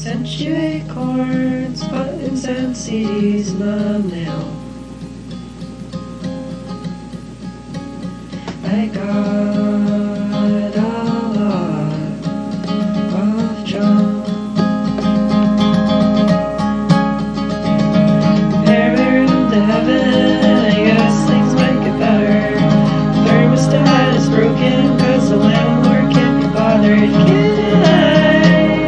Sent you acorns, buttons, and CDs in the mail. I got a lot of junk. Compared to heaven, I guess things might get better. The thermostat is broken 'cause the landlord can't be bothered. Can I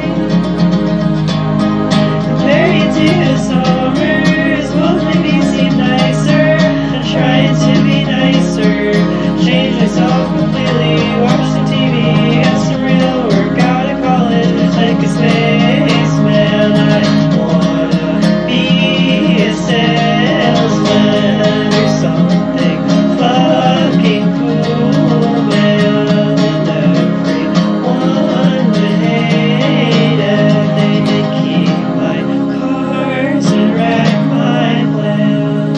compare you to the summers? Both maybe seem nicer. I'm trying to be nicer. Change myself completely, watch some TV, get some real work out of college, like a spaceman. I wanna be a salesman or something fucking cool, man. And everyone would hate it. They'd keep my cars and wreck my plans.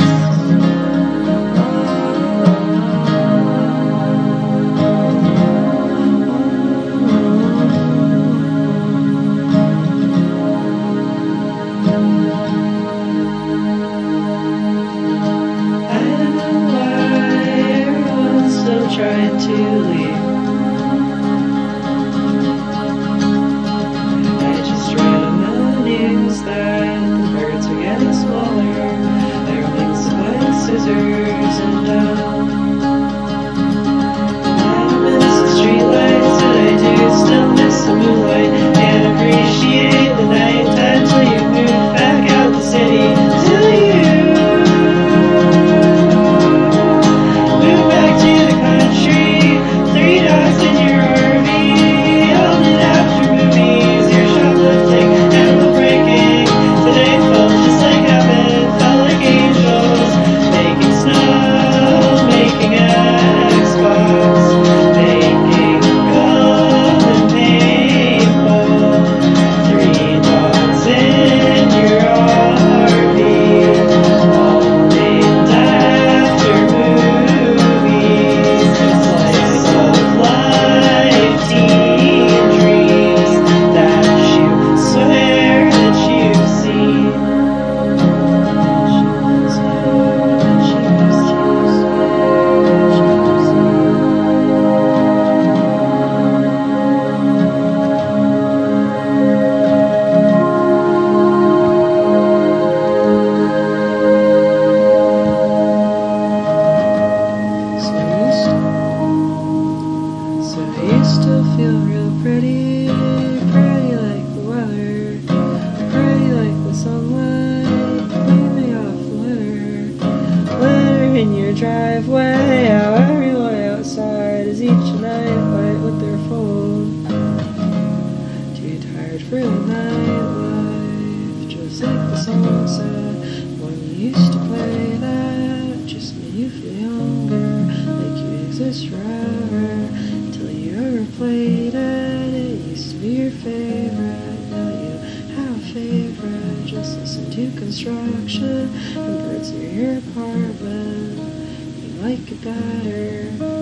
Trying to leave. I just read on the news that the birds are getting smaller. Their wings look like scissors, and I miss the streetlights, and I do still miss the moonlight. Can't appreciate the nighttime till you move back out the city. Till you move back to the country. 3 dogs in your RV, only after movies. You're shoplifting and we're breaking. Today felt just like heaven, felt like angels. Making snow, making Xbox, making gum and paintball. 3 dogs in your RV, all named after movies. Slice of life, teen dreams that you swear that you've seen. So you still feel real pretty, pretty like the weather, pretty like the sunlight, gleaming off the winter. Winter in your driveway, how everyone outside is each night white with their phone. Too tired for the nightlife, just like the song said. When you used to play that, just made you feel younger, like you exist forever. Till you ever played it, it used to be your favorite. Now you have a favorite. Just listen to construction and birds near your apartment. You like it better.